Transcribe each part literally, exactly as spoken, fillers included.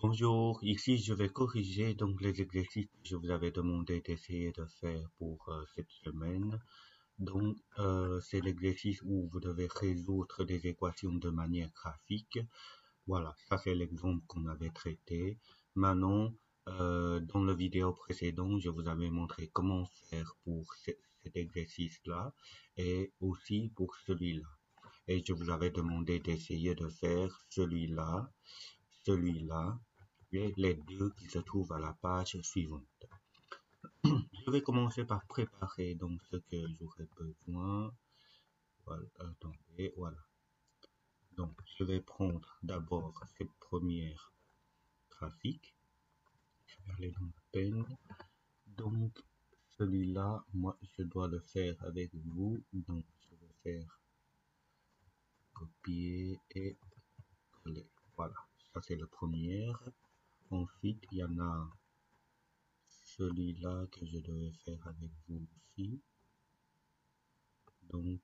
Bonjour, ici je vais corriger donc les exercices que je vous avais demandé d'essayer de faire pour euh, cette semaine. Donc euh, c'est l'exercice où vous devez résoudre des équations de manière graphique. Voilà, ça c'est l'exemple qu'on avait traité. Maintenant, euh, dans la vidéo précédente, je vous avais montré comment faire pour ce- cet exercice-là et aussi pour celui-là. Et je vous avais demandé d'essayer de faire celui-là, celui-là et les deux qui se trouvent à la page suivante. Je vais commencer par préparer donc ce que j'aurai besoin. Voilà, attendez, voilà. Donc, je vais prendre d'abord cette première graphique. Je vais aller dans la peine. Donc, celui-là, moi, je dois le faire avec vous. Donc, je vais faire copier et coller. Voilà, ça c'est le premier. Ensuite, il y en a celui-là que je devais faire avec vous aussi. Donc,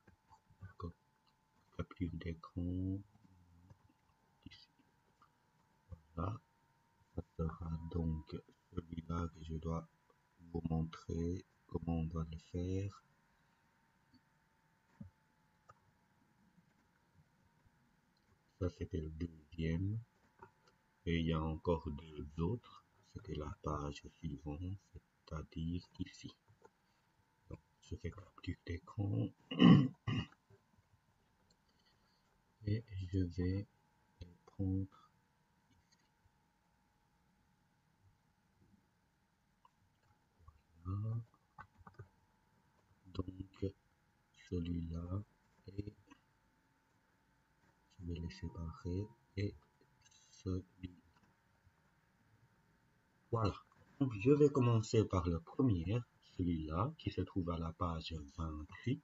capture d'écran ici. Voilà, ça sera donc celui-là que je dois vous montrer comment on doit le faire. Ça c'était le deuxième. Et il y a encore deux autres. C'était la page suivante, c'est-à-dire ici. Donc, je fais capture d'écran et je vais les prendre là. Donc, celui-là et je vais les séparer et celui. Voilà. Donc, je vais commencer par le premier, celui-là, qui se trouve à la page vingt-huit.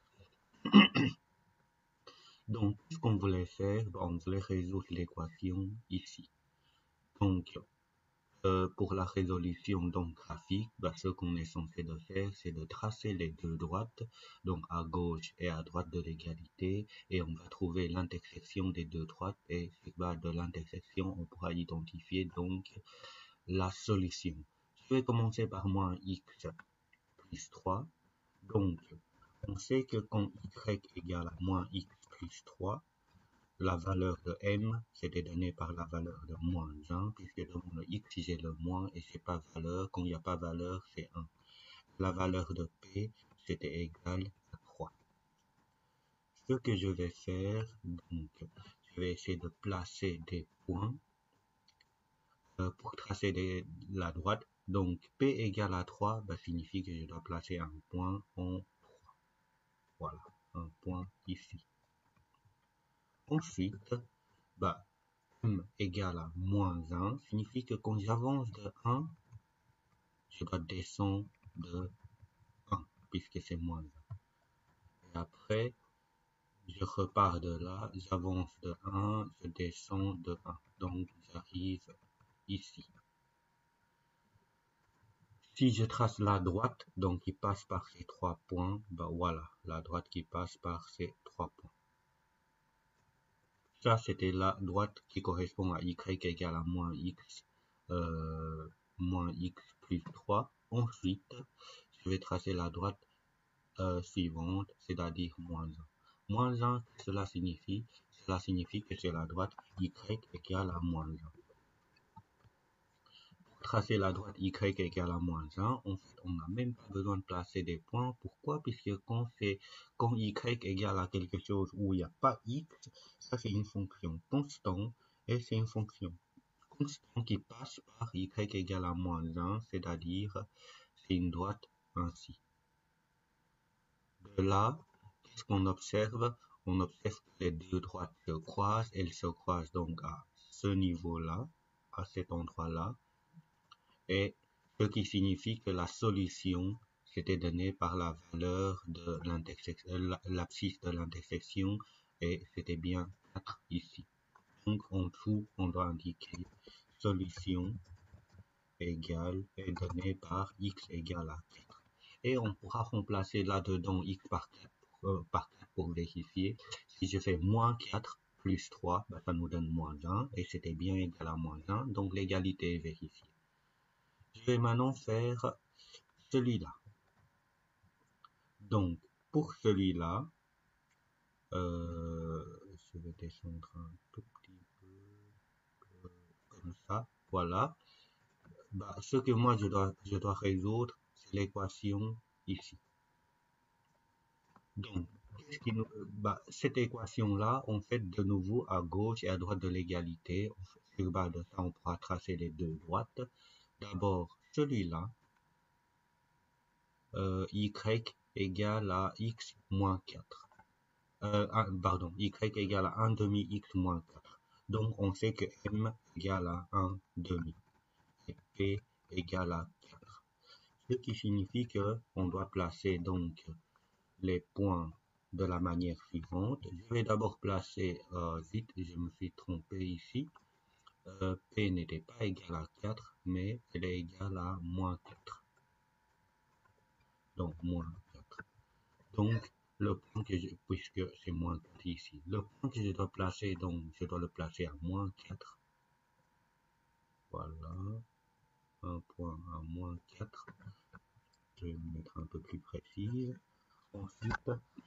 Donc, ce qu'on voulait faire, on voulait résoudre l'équation ici. Donc, euh, pour la résolution donc graphique, bah, ce qu'on est censé de faire, c'est de tracer les deux droites, donc à gauche et à droite de l'égalité, et on va trouver l'intersection des deux droites, et sur base de l'intersection, on pourra identifier donc la solution. Je vais commencer par moins x plus trois. Donc, on sait que quand y égale à moins x plus trois, la valeur de m, c'était donné par la valeur de moins un, puisque dans le x, j'ai le moins et c'est pas valeur. Quand il n'y a pas valeur, c'est un. La valeur de p, c'était égal à trois. Ce que je vais faire, donc, je vais essayer de placer des points euh, pour tracer des, la droite. Donc, p égale à trois, bah, signifie que je dois placer un point en trois. Voilà, un point ici. Ensuite, bah, m égale à moins un signifie que quand j'avance de un, je dois descendre de un, puisque c'est moins un. Et après, je repars de là, j'avance de un, je descends de un. Donc, j'arrive ici. Si je trace la droite, donc qui passe par ces trois points, bah voilà, la droite qui passe par ces trois points. Ça, c'était la droite qui correspond à y égale à moins x, euh, moins x plus trois. Ensuite, je vais tracer la droite euh, suivante, c'est-à-dire moins un. Moins un, cela signifie, cela signifie que c'est la droite y égale à moins un. Tracer la droite y égale à moins un, en fait, on n'a même pas besoin de placer des points. Pourquoi? Puisque quand, quand y égale à quelque chose où il n'y a pas x, ça c'est une fonction constante et c'est une fonction constante qui passe par y égale à moins un, c'est-à-dire c'est une droite ainsi. De là, qu'est-ce qu'on observe? On observe que les deux droites se croisent, elles se croisent donc à ce niveau-là, à cet endroit-là. Et ce qui signifie que la solution c'était donnée par la valeur de l'intersection, l'abscisse de l'intersection, et c'était bien quatre ici. Donc en dessous, on doit indiquer solution égale est donnée par x égale à quatre. Et on pourra remplacer là-dedans x par quatre, euh, par quatre pour vérifier. Si je fais moins quatre plus trois, bah, ça nous donne moins un, et c'était bien égal à moins un, donc l'égalité est vérifiée. Je vais maintenant faire celui-là. Donc, pour celui-là, euh, je vais descendre un tout petit peu, comme ça, voilà. Bah, ce que moi je dois, je dois résoudre, c'est l'équation ici. Donc, qu'est-ce qui nous, bah, cette équation-là, on fait de nouveau à gauche et à droite de l'égalité. Sur base de ça, on pourra tracer les deux droites. D'abord, celui-là, euh, y égale à x moins quatre. Euh, un, pardon, y égale à un demi x moins quatre. Donc, on sait que m égale à un demi et p égale à quatre. Ce qui signifie que on doit placer donc les points de la manière suivante. Je vais d'abord placer, euh, vite, je me suis trompé ici, euh, p n'était pas égal à quatre, mais elle est égale à moins quatre. Donc, moins quatre. Donc, le point que je, puisque c'est moins quatre ici, le point que je dois placer, donc, je dois le placer à moins quatre. Voilà. Un point à moins quatre. Je vais me mettre un peu plus précis. Ensuite,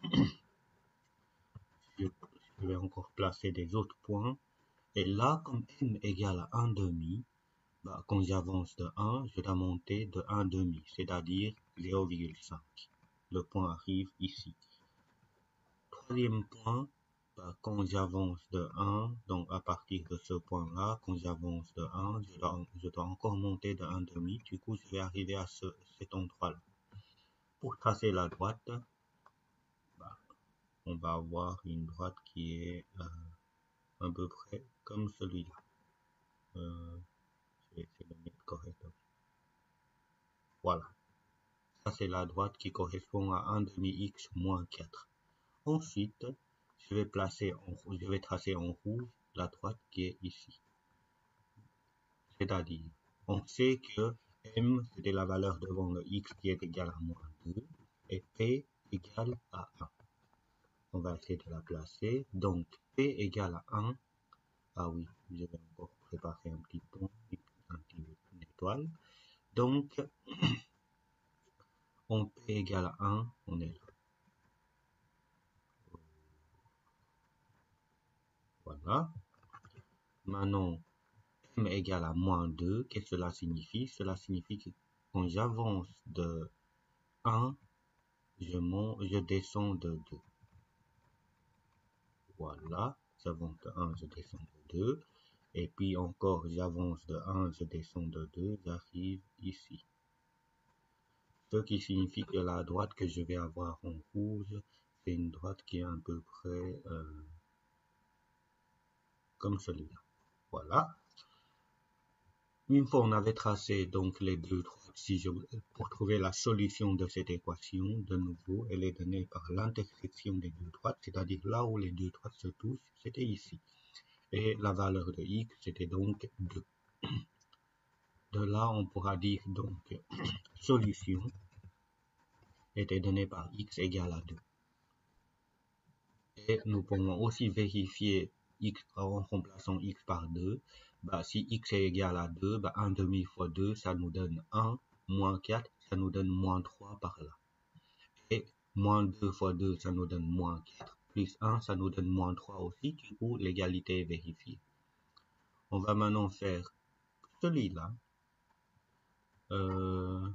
je, je vais encore placer des autres points. Et là, comme m égale à un demi, bah, quand j'avance de un, je dois monter de un demi, c'est-à-dire zéro virgule cinq. Le point arrive ici. Troisième point, bah, quand j'avance de un, donc à partir de ce point-là, quand j'avance de un, je dois, je dois encore monter de un demi. Du coup, je vais arriver à ce, cet endroit-là. Pour tracer la droite, bah, on va avoir une droite qui est euh, à peu près comme celui-là. Euh, je vais essayer de mettre correctement. Voilà. Ça, c'est la droite qui correspond à un demi x moins quatre. Ensuite, je vais placer en, je vais tracer en rouge la droite qui est ici. C'est-à-dire, on sait que m, c'était la valeur devant le x qui est égale à moins deux, et p égale à un. On va essayer de la placer. Donc, p égale à un. Ah oui, je vais encore préparer un petit point, un petit, une étoile. Donc, on p égale à un, on est là. Voilà. Maintenant, m égale à moins deux, qu'est-ce que cela signifie? Cela signifie que quand j'avance de un, je, monte, je descends de deux. Voilà, j'avance de un, je descends de deux. Et puis encore, j'avance de un, je descends de deux, j'arrive ici. Ce qui signifie que la droite que je vais avoir en rouge, c'est une droite qui est à peu près euh, comme celui-là. Voilà. Une fois on avait tracé donc les deux droites, si je, pour trouver la solution de cette équation, de nouveau, elle est donnée par l'intersection des deux droites, c'est-à-dire là où les deux droites se touchent, c'était ici. Et la valeur de x, c'était donc deux. De là, on pourra dire donc solution était donnée par x égale à deux. Et nous pouvons aussi vérifier x en remplaçant x par deux. Bah, si x est égal à deux, bah, un demi fois deux, ça nous donne un, moins quatre, ça nous donne moins trois par là. Et moins deux fois deux, ça nous donne moins quatre, plus un, ça nous donne moins trois aussi, du coup, l'égalité est vérifiée. On va maintenant faire celui-là. Euh,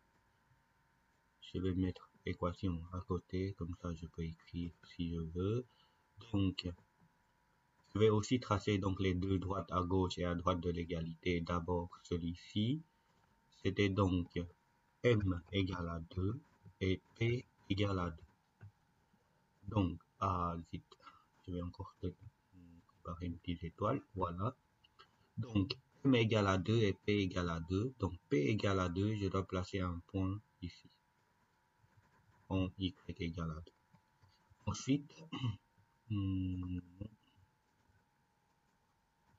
je vais mettre équation à côté, comme ça je peux écrire si je veux. Donc, je vais aussi tracer donc les deux droites à gauche et à droite de l'égalité. D'abord celui-ci, c'était donc m égale à deux et p égale à deux. Donc, ah vite, je vais encore préparer une petite étoile, voilà. Donc, m égale à deux et p égale à deux. Donc, p égale à deux, je dois placer un point ici, en y égale à deux. Ensuite, hmm,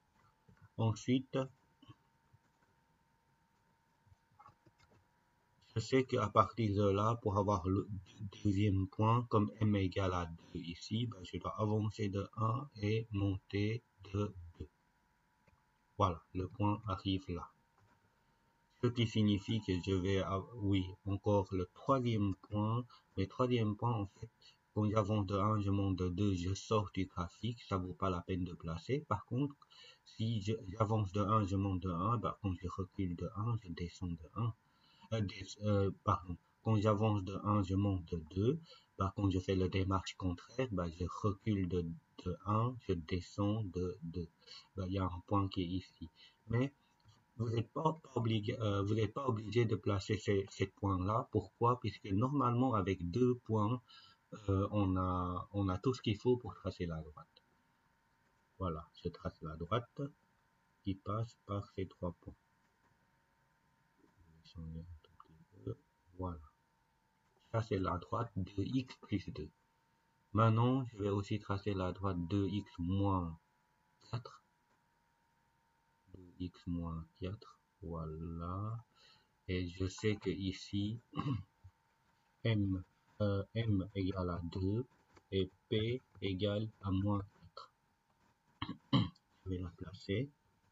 ensuite, je sais qu'à partir de là, pour avoir le deuxième point, comme m égale à deux ici, ben, je dois avancer de un et monter de deux. Voilà, le point arrive là. Ce qui signifie que je vais, avoir, oui, encore le troisième point. Le troisième point, en fait, quand j'avance de un, je monte de deux, je sors du graphique, ça vaut pas la peine de placer. Par contre, si j'avance de un, je monte de un, bah, quand je recule de un, je descends de un. Euh, des, euh, pardon, quand j'avance de un, je monte de deux. Par contre, je fais le démarche contraire, bah, je recule de, de un, je descends de deux. Bah, il y a un point qui est ici. Mais vous n'êtes pas, pas obligé, euh, vous n'êtes pas obligé de placer ces, ces points-là. Pourquoi? Puisque normalement, avec deux points, euh, on a, on a tout ce qu'il faut pour tracer la droite. Voilà, je trace la droite qui passe par ces trois points. Je vais changer un tout petit peu. Voilà. Ça, c'est la droite de x plus deux. Maintenant, je vais aussi tracer la droite de x moins quatre. deux x moins quatre. Voilà. Et je sais que ici, m, euh, m égale à deux et p égale à moins quatre. Je vais la placer.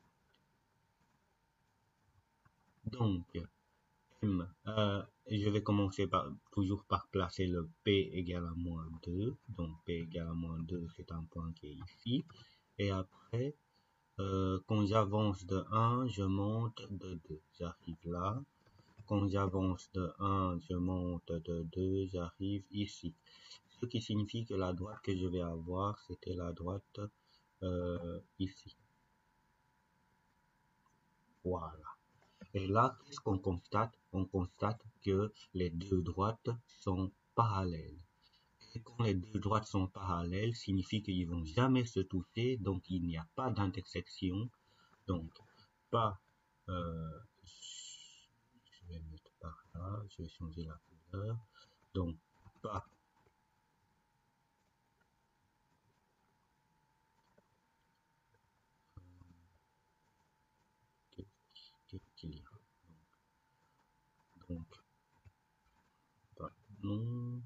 Donc, m, euh, je vais commencer par, toujours par placer le p égale à moins deux. Donc, p égale à moins deux, c'est un point qui est ici. Et après, euh, quand j'avance de un, je monte de deux. J'arrive là. Quand j'avance de un, je monte de deux, j'arrive ici. Ce qui signifie que la droite que je vais avoir, c'était la droite euh, ici. Voilà. Et là, qu'est-ce qu'on constate? On constate que les deux droites sont parallèles. Et quand les deux droites sont parallèles, signifie qu'ils vont jamais se toucher, donc il n'y a pas d'intersection. Donc, pas... Euh, je vais mettre par là, je vais changer la couleur. Donc, pas... Qu'est-ce qu'il y a? Donc, pas non...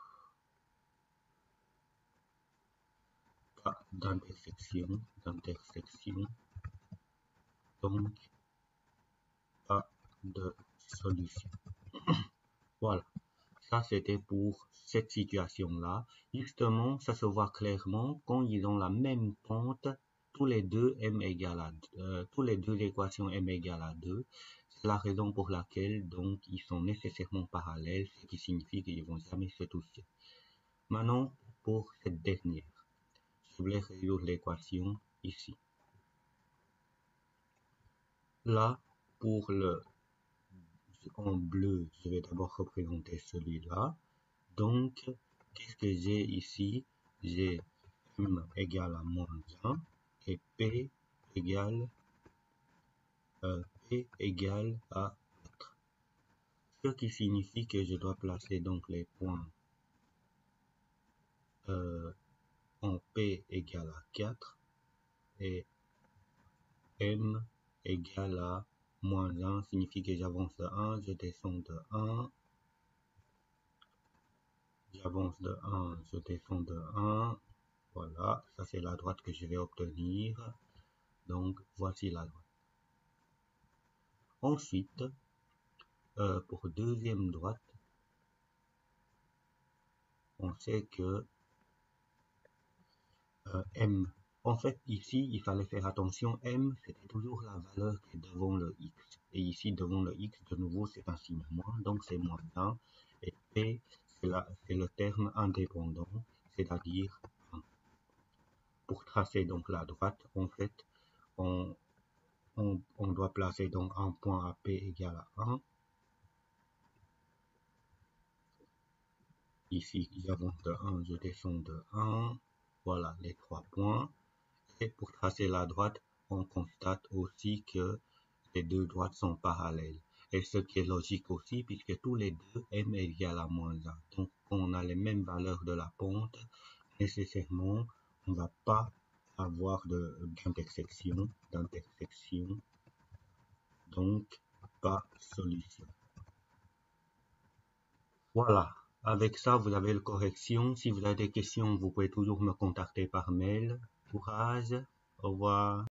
Pas d'intersection, d'intersection, donc pas de solution. Voilà, ça c'était pour cette situation-là. Justement, ça se voit clairement quand ils ont la même pente, tous les deux m égale à euh, tous les deux équations m égale à deux. C'est la raison pour laquelle donc ils sont nécessairement parallèles, ce qui signifie qu'ils vont jamais se toucher. Maintenant, pour cette dernière, je voulais résoudre l'équation ici. Là, pour le en bleu, je vais d'abord représenter celui-là. Donc, qu'est-ce que j'ai ici? J'ai m égale à moins un et p égale, euh, p égale à quatre. Ce qui signifie que je dois placer donc les points euh, en p égale à quatre et m égale à moins un, signifie que j'avance de un, je descends de un, j'avance de un, je descends de un, voilà, ça c'est la droite que je vais obtenir, donc voici la droite. Ensuite, euh, pour deuxième droite, on sait que euh, m, en fait ici il fallait faire attention, m c'était toujours la valeur qui est devant le x, et ici devant le x de nouveau c'est un signe moins, donc c'est moins un, et p c'est le terme indépendant, c'est-à-dire un. Pour tracer donc la droite, en fait, on, on, on doit placer donc un point à p égale à un. Ici, j'avance de un, je descends de un. Voilà les trois points. Et pour tracer la droite, on constate aussi que les deux droites sont parallèles. Et ce qui est logique aussi, puisque tous les deux, m égale à moins un. Donc, quand on a les mêmes valeurs de la pente, nécessairement, on ne va pas avoir d'intersection, d'intersection, donc pas solution. Voilà. Avec ça, vous avez la correction. Si vous avez des questions, vous pouvez toujours me contacter par mail. Courage. Au revoir.